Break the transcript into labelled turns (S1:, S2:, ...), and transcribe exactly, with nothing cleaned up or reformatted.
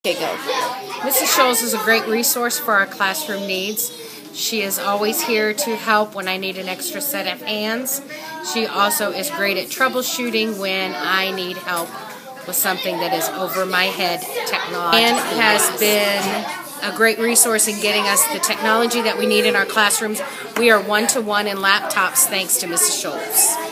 S1: Okay, go. Missus Scholes is a great resource for our classroom needs. She is always here to help when I need an extra set of hands. She also is great at troubleshooting when I need help with something that is over my head technology. And has been a great resource in getting us the technology that we need in our classrooms. We are one-to-one in laptops thanks to Missus Scholes.